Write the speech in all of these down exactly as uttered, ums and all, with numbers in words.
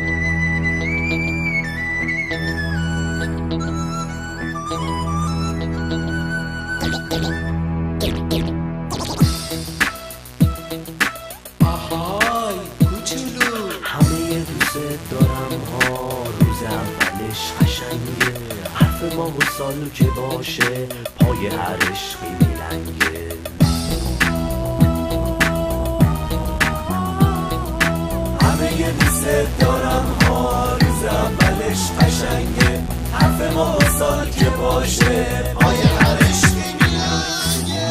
آهای کوچولو، همه دوست دارم ها، روز اولش قشنگه، حرف ما و سالو که باشه پای هر عشقی میلنگه. همه دوست دارم ها، روز اولش قشنگه، حرف ما و سال که باشه پای هر عشقی میلنگه.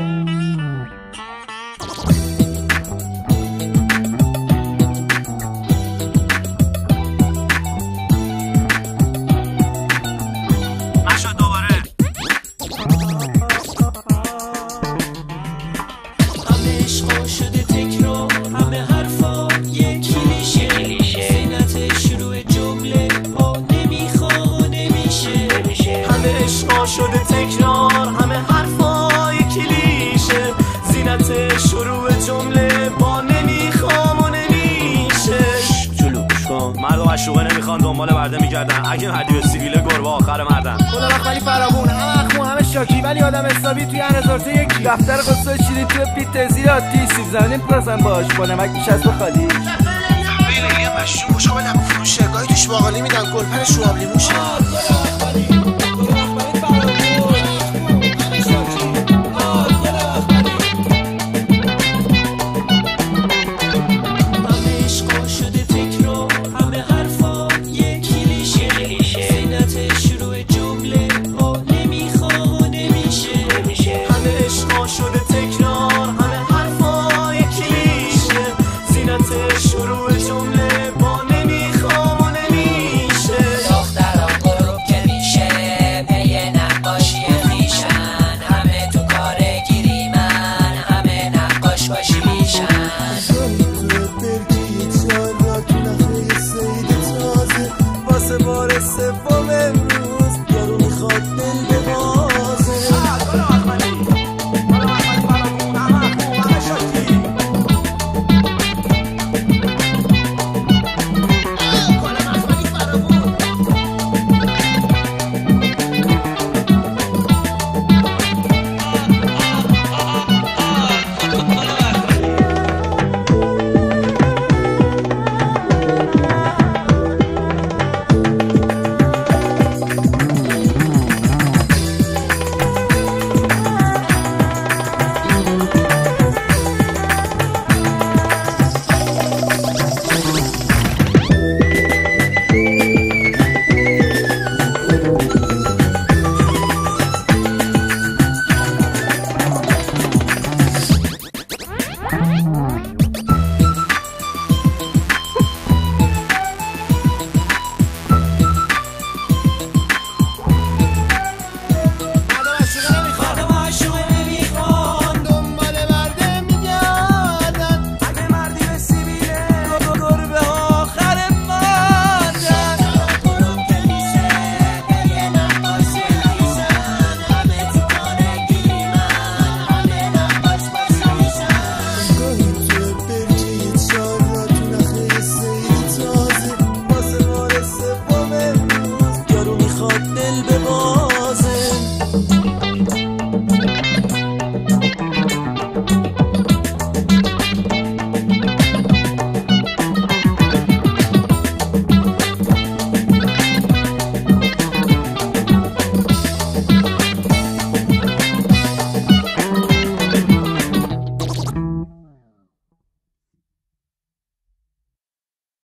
عشقا شده تکرار، همه حرفا یه کلیشه، زینتش روی جمله با نمیخوام و نمیشه. همه عشقا شده تکرار، همه حرفا یه کلیشه، زینتش روی جمله با نمیخوام و نمیشه. جلو گوش کن، مرد و مشروبه نمیخوان دنبال برده میگردن، اگه مردی به سیبیل گربه آخر مردن. خدا وقت ولی فراغون، همه اخمون همه شاکی، ولی آدم حسابی توی هر هزار تا یکی. دفتر قصه شیری توی پیت تنزیل آتی، سیب زمینی پرسن باش با نمک بیش از تو خالی. یه لیلی مشروب مشابه لب فروشه، گاهی توش باقالی میدن، گلپرش رو آب لیموشه.